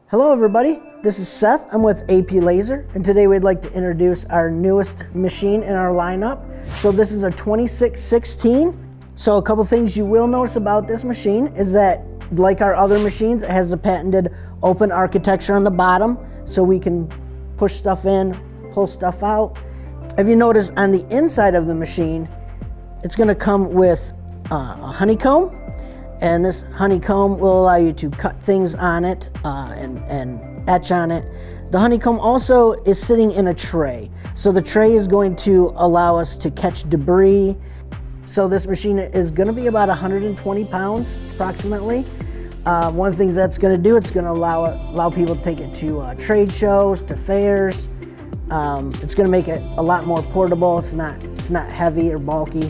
Hello everybody, this is Seth. I'm with AP Laser, and today we'd like to introduce our newest machine in our lineup. So this is a 2616. So a couple things you will notice about this machine is that, like our other machines, it has the patented open architecture on the bottom, so we can push stuff in, pull stuff out. If you notice on the inside of the machine, it's going to come with a honeycomb. And this honeycomb will allow you to cut things on it and etch on it. The honeycomb also is sitting in a tray. So the tray is going to allow us to catch debris. So this machine is going to be about 120 pounds approximately. One of the things that's going to do, it's going to allow people to take it to trade shows, to fairs. It's going to make it a lot more portable. It's not heavy or bulky.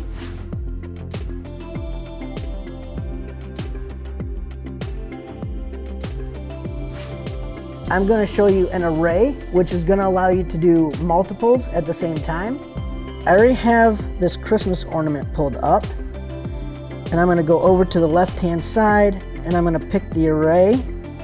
I'm going to show you an array, which is going to allow you to do multiples at the same time. I already have this Christmas ornament pulled up, and I'm going to go over to the left-hand side, and I'm going to pick the array.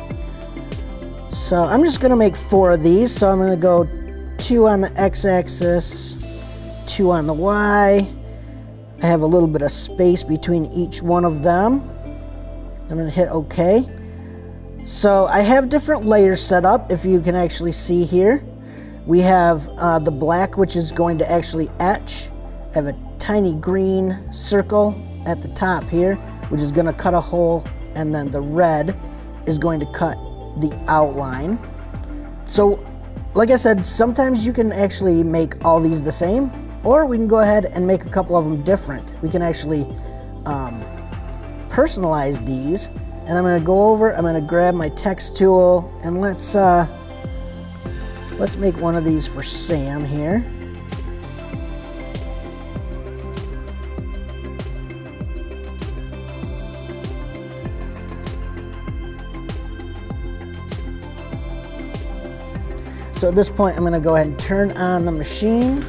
So I'm just going to make 4 of these. So I'm going to go 2 on the x-axis, 2 on the y. I have a little bit of space between each one of them. I'm going to hit OK. So I have different layers set up, if you can actually see here. We have the black, which is going to actually etch. I have a tiny green circle at the top here, which is going to cut a hole, and then the red is going to cut the outline. So, like I said, sometimes you can actually make all these the same, or we can go ahead and make a couple of them different. We can actually personalize these. And I'm going to go over, I'm going to grab my text tool, and let's make one of these for Sam here. So at this point, I'm going to go ahead and turn on the machine.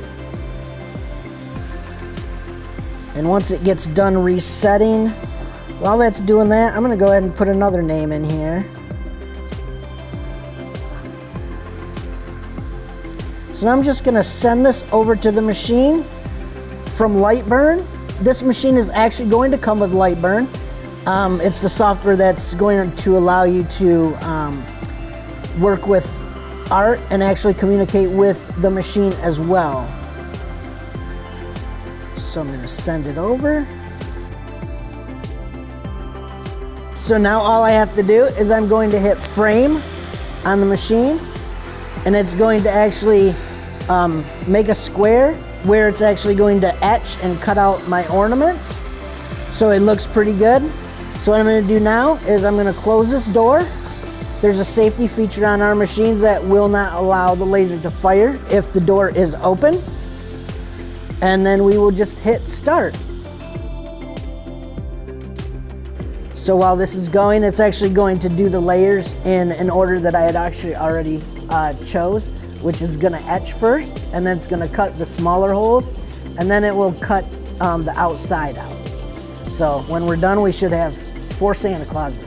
And once it gets done resetting, while that's doing that, I'm going to go ahead and put another name in here. So now I'm just going to send this over to the machine from Lightburn. This machine is actually going to come with Lightburn. It's the software that's going to allow you to work with art and actually communicate with the machine as well. So I'm going to send it over. So now all I have to do is I'm going to hit frame on the machine, and it's going to actually make a square where it's actually going to etch and cut out my ornaments. So it looks pretty good. So what I'm going to do now is I'm going to close this door. There's a safety feature on our machines that will not allow the laser to fire if the door is open. And then we will just hit start. So while this is going, it's actually going to do the layers in an order that I had actually already chose, which is going to etch first, and then it's going to cut the smaller holes, and then it will cut the outside out. So when we're done, we should have 4 Santa Clauses.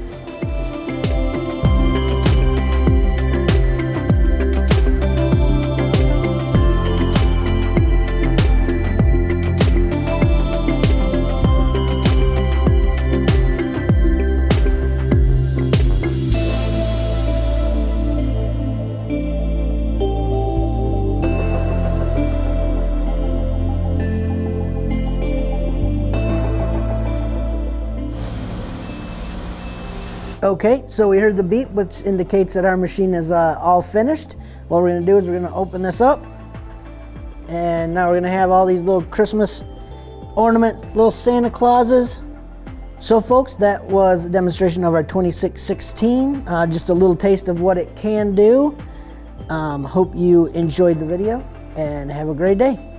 Okay, so we heard the beep, which indicates that our machine is all finished. What we're going to do is we're going to open this up, and now we're going to have all these little Christmas ornaments, little Santa Clauses. So folks, that was a demonstration of our 2616, just a little taste of what it can do. Hope you enjoyed the video, and have a great day.